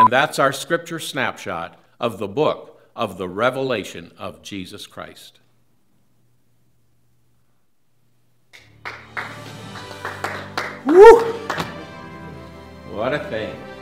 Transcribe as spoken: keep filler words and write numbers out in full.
And that's our scripture snapshot of the book of the revelation of Jesus Christ. Woo! What a thing.